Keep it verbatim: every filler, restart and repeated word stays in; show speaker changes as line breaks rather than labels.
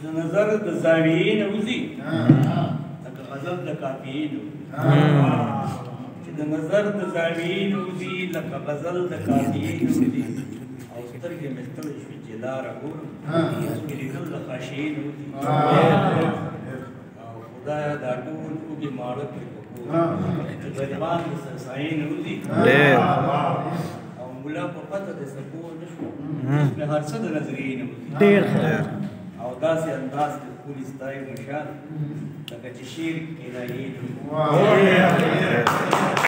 د نظر د زاویې نه وځي لکه غزل د قافیې نه چې د نظر د زاویې نه وځي لکه غزل د قافیې نه وځي او سترګې مې ستړې شوې چې لاره ګورم چې لیدل د خاشیې نه وځي او خدایه دا ټول اوږې ماړه کړې په کور چې غریبان د سرسایې نه وځي او ملا په پته د سکو نه شو مې هر څه د نظریې نه وځي او داسې انداز کې ښکلي ستایو مشال لکه چې شعر کنایې